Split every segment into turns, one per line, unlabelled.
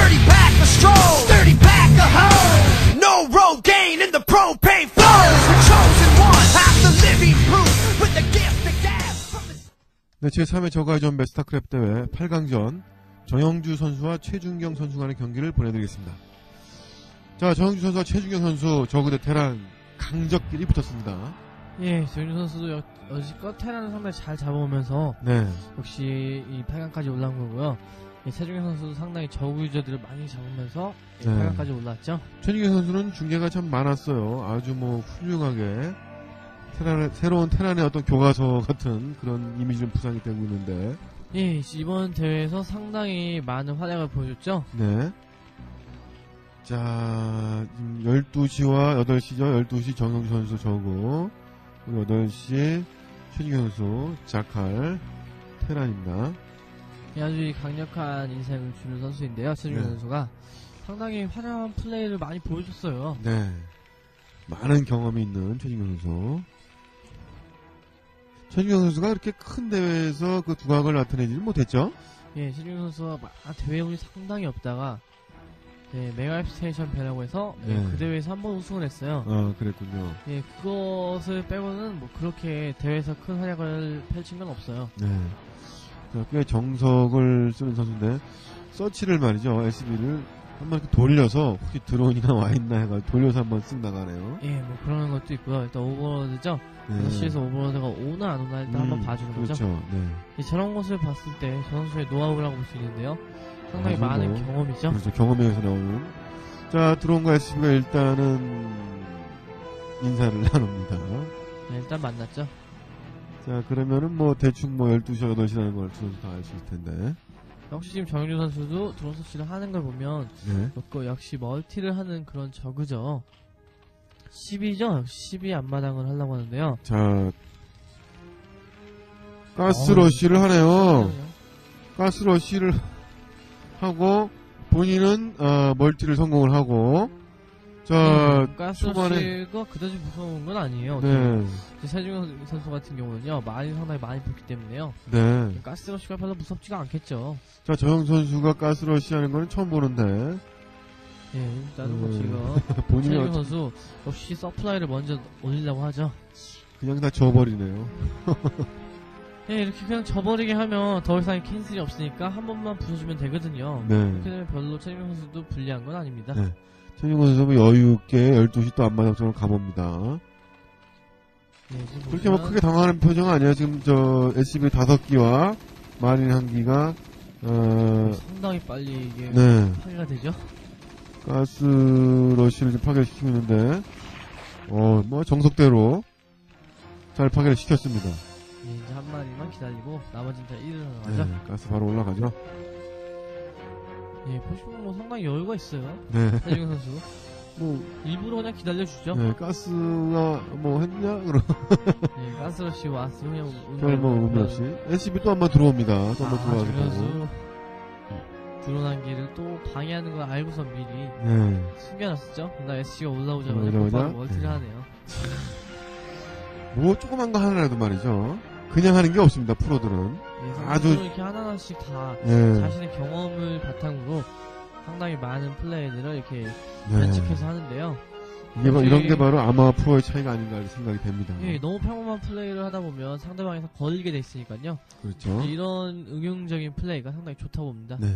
30 pack of stroll, 30 pack of hoe. No Rogaine in the propane flows. The chosen one, I'm the living proof with the gift of gab from the...
네, 제3회 저가전 스타크래프트 대회 8강전 정영주 선수와 최준경 선수 간의 경기를 보내드리겠습니다. 자, 정영주 선수와 최준경 선수 저그 대 테란 강적끼리 붙었습니다.
예, 정영주 선수도 여지껏 테란을 상당히 잘 잡아오면서
네,
역시 이 8강까지 올라온 거고요. 예, 최준경 선수도 상당히 저그 유저들을 많이 잡으면서 예,
네.
8강까지 올랐죠.
최준경 선수는 중계가 참 많았어요. 아주 뭐 훌륭하게 새로운 테란의 어떤 교과서 같은 그런 이미지를 부상이 되고 있는데,
예, 이번 대회에서 상당히 많은 활약을 보여줬죠.
네. 자, 12시와 8시죠. 12시 정영주 선수 저고, 그리고 8시 최준경 선수 자칼 테란입니다.
예, 아주 강력한 인상을 주는 선수인데요. 최준경
네.
선수가 상당히 화려한 플레이를 많이 보여줬어요.
네. 많은 경험이 있는 최준경 선수. 최준경 선수가 그렇게 큰 대회에서 그 두각을 나타내지는 못했죠?
예, 최준경 선수가 대회운이 상당히 없다가 네, 메가입스테이션 배라고 해서 예,
네.
그 대회에서 한번 우승을 했어요.
아, 그랬군요.
예, 그것을 빼고는 뭐 그렇게 대회에서 큰 활약을 펼친 건 없어요.
네. 자, 꽤 정석을 쓰는 선수인데, 서치를 말이죠. SB를 한번 이렇게 돌려서 혹시 드론이나 와있나 해가지고 돌려서 한번 쓱 나가네요.
예, 뭐 그런 것도 있고요. 일단 오버로드죠.
네.
6시에서 오버로드가 오나 안 오나 일단 한번 봐주는 거죠.
그렇죠. 네.
예, 저런 것을 봤을 때 저 선수의 노하우라고 볼 수 있는데요. 상당히
아주
많은
뭐,
경험이죠.
그렇죠. 경험에서 나오는. 자, 드론과 SB가 일단은 인사를 나눕니다.
네, 일단 만났죠.
자, 그러면은 뭐 대충 뭐 12시와 8시라는 걸 선수 다 알 수 있을 텐데.
역시 지금 정영준 선수도 드론 서치를 하는 걸 보면
네.
역시 멀티를 하는 그런 저그죠. 10이죠? 역시 12 앞마당을 하려고 하는데요.
자, 가스러쉬를 하네요. 가스러쉬를 하고 본인은 멀티를 성공을 하고, 자,
가스러쉬가 그다지 무서운 건 아니에요.
네,
최준경 선수 같은 경우는요, 상당히 많이 붙기 때문에요.
네.
가스러쉬가 별로 무섭지가 않겠죠.
자, 정영 선수가 가스러쉬 하는 거는 처음 보는데,
예, 일단은 뭐 지금
본인이
최준경 선수 역시 서플라이를 먼저 올리려고 하죠.
그냥 다 져버리네요.
예, 이렇게 그냥 져버리게 하면 더 이상 캔슬이 없으니까 한 번만 부숴주면 되거든요.
네.
그렇게 되면 별로 최준경 선수도 불리한 건 아닙니다.
네. 최준경 선수 여유있게 12시 또 앞마당쪽으로 가봅니다.
예, 지금
그렇게 뭐
보시면
크게 당황하는 표정은 아니에요. 지금 SCB 5기와 마린 1기가,
상당히 빨리 이게
네.
파괴가 되죠.
가스러쉬를 지금 파괴시키고 있는데, 뭐 정석대로 잘 파괴를 시켰습니다.
예, 이제 한 마리만 기다리고 나머지는 다 일어나가죠.
네, 가스 바로 올라가죠.
예, 보시면 뭐 상당히 여유가 있어요.
네.
최준경 선수.
뭐,
일부러 그냥 기다려주죠.
네, 가스가 뭐 했냐? 그럼
예, 가스러시 왔으면
별 뭐 의미 없이. SCB 또 한번 들어옵니다. 또 한번
최준경
들어가게 되고.
선수 드론한 길을 또 방해하는 걸 알고서 미리
네.
숨겨놨었죠. 그다음 SC가 올라오자마자
올라오자?
곧바로 멀티를
네.
하네요.
뭐 조그만 거 하나라도 말이죠. 그냥 하는 게 없습니다. 프로들은.
예,
아주-
아주 이렇게 하나하나씩 다
네.
자신의 경험을 바탕으로 상당히 많은 플레이들을 이렇게
네.
연습해서 하는데요.
이게 뭐
역시-
이런 게 바로 아마 프로의 차이가 아닌가 생각이 됩니다.
예, 너무 평범한 플레이를 하다 보면 상대방에서 걸리게 돼 있으니까요.
그렇죠.
이런 응용적인 플레이가 상당히 좋다고 봅니다.
네.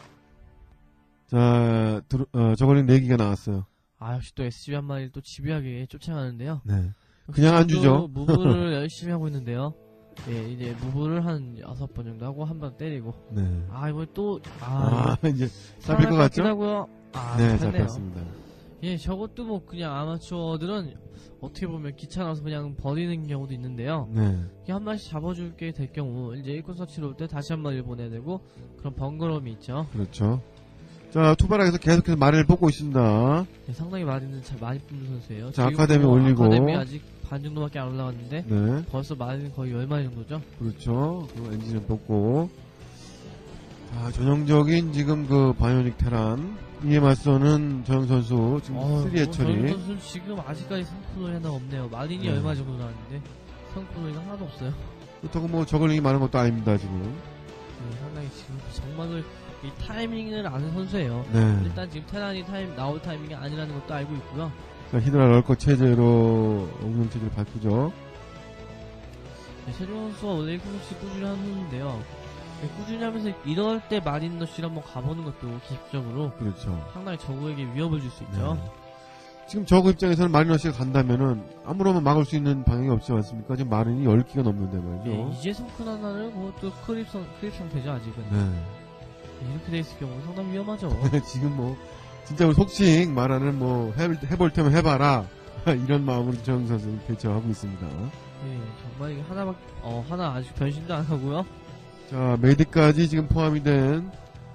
자, 저걸링 4기가 나왔어요.
아, 역시 또 SCB 한 마리 또 집요하게 쫓아가는데요.
네. 그냥 안 주죠.
무브를 열심히 하고 있는데요. 예, 이제 무브를 한 6번 정도 하고 한 번 때리고.
네.
이거 또,
이제 잡힐 것 같죠?
하고요.
네,
잡혔네요.
잡혔습니다.
예, 저것도 뭐 그냥 아마추어들은 어떻게 보면 귀찮아서 그냥 버리는 경우도 있는데요.
네.
이게 한 마리씩 잡아줄게 될 경우, 이제 일꾼 서치로 올 때 다시 한 마리를 보내야 되고, 그런 번거로움이 있죠.
그렇죠. 자, 투바락에서 계속해서 말을 뽑고 있습니다.
예, 상당히 많이 뽑는 선수예요.
자,
지금
아카데미
뭐
올리고.
아카데미 아직 반 정도밖에 안 올라갔는데,
네.
벌써 마리는 거의 10마리 정도죠.
그렇죠. 그 엔진을 뽑고. 자, 전형적인 지금 그 바이오닉 테란. 이에 맞서는 정영 선수 지금 3의 처리.
정영 선수 지금 아직까지 성플로이 하나 없네요. 마린이
네.
얼마 정도 나왔는데 성플로이가 하나도 없어요.
그렇다고 뭐 저글링이 많은 것도 아닙니다, 지금.
네, 상당히 지금 정말로 이 타이밍을 아는 선수예요.
네.
일단 지금 테란이 나올 타이밍이 아니라는 것도 알고 있고요.
자, 히드라 럴커 체제로 운영체제를 바꾸죠.
네, 최준경 선수가 원래 190 꾸준히 하는 선수인데요. 네, 꾸준히 하면서 이럴 때 마린러쉬를 한번 가보는 것도 기술적으로
그렇죠.
상당히 적에게 위협을 줄 수 있죠.
네. 지금 저그 입장에서는 마린러시가 간다면은 아무로면 막을 수 있는 방향이 없지 않습니까? 지금 마린이 10기가 넘는데 말이죠.
네, 이제 성큰 하나는 그것도 크립 상태죠, 아직은.
네.
네, 이렇게 돼 있을 경우는 상당히 위험하죠.
지금 뭐 진짜 우리 속칭 말하는 뭐 해볼 테면 해봐라 이런 마음으로 정영 선수는 대처하고 있습니다.
네, 정말 이게 하나 아직 변신도 안 하고요.
자, 메디까지 지금 포함이 된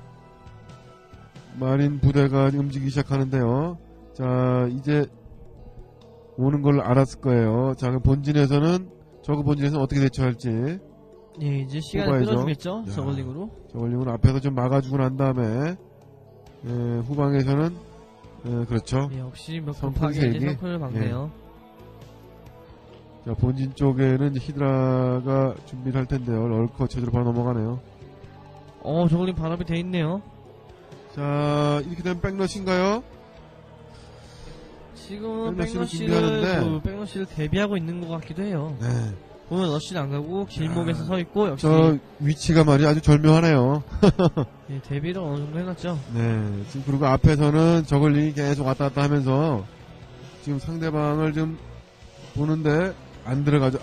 마린 부대가 움직이기 시작하는데요. 자, 이제 오는 걸 알았을 거예요. 자, 그럼 저그 본진에서는 어떻게 대처할지.
네, 이제 시간을
뽑아야죠.
끌어주겠죠,
야.
저글링으로.
저걸링은 앞에서 좀 막아주고 난 다음에 후방에서는 그렇죠.
네, 역시 몇
성큰
번 파괴 이제
세기?
성큰을 막네요.
자, 본진 쪽에는 이제 히드라가 준비를 할 텐데요. 럴커 체제로 바로 넘어가네요.
저글링 반업이 돼 있네요.
자, 이렇게 되면 백러시인가요?
지금은
백러시를 준비하는데.
백러시를 대비하고 있는 것 같기도 해요.
네.
보면 러시는 안 가고 길목에서 서 있고 역시
저 위치가 말이 아주 절묘하네요.
네, 대비를 어느 정도 해놨죠.
네. 지금 그리고 앞에서는 저글링이 계속 왔다 갔다 하면서 지금 상대방을 좀 보는데 안 들어가죠.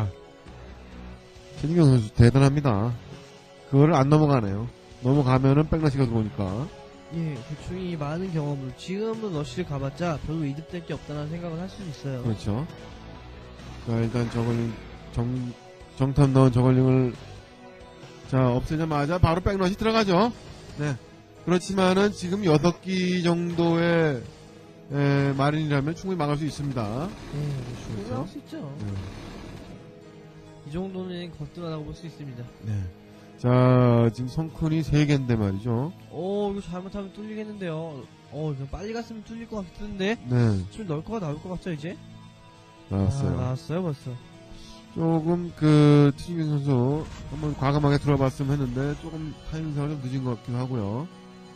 최진경 선수 대단합니다. 그거를 안 넘어가네요. 넘어가면은 백러시가 들어오니까.
예, 대충 이 많은 경험을 지금은 러시를 가봤자 별로 이득될 게 없다는 생각을 할 수도 있어요.
그렇죠. 자, 일단 저글링 정탐 넣은 저글링을 없애자마자 바로 백러시 들어가죠. 네. 그렇지만은 지금 6기 정도의 마린이라면 충분히 막을 수 있습니다.
네, 충분히
그렇죠.
할 수 있죠.
네.
이 정도는 거뜬하다고 볼 수 있습니다.
네. 자, 지금 성큰이 3개인데 말이죠.
이거 잘못하면 뚫리겠는데요. 이거 빨리 갔으면 뚫릴 것 같은데
네.
좀 널커가 나올 것 같죠 이제?
나왔어요.
나왔어요 벌써.
조금 최진경 선수 한번 과감하게 들어봤으면 했는데 조금 타이밍상으로 좀 늦은 것 같기도 하고요.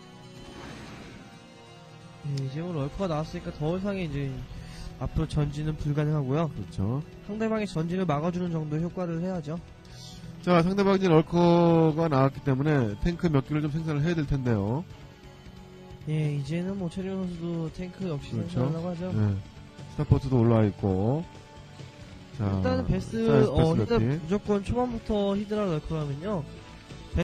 네, 지금 럴커가 나왔으니까 더 이상의 이제 앞으로 전진은 불가능하고요.
그렇죠.
상대방의 전진을 막아주는 정도의 효과를 해야죠.
자, 상대방이 이제 럴커가 나왔기 때문에 탱크 몇 개를 좀 생산을 해야 될 텐데요.
예, 이제는 뭐 최준 선수도 탱크 역시
그렇죠.
생산하려고 하죠.
네. 스타포트도 올라와 있고. 자,
일단은 베스,
사이즈 베스
일단
몇 개.
무조건 초반부터 히드라 럴커라면요.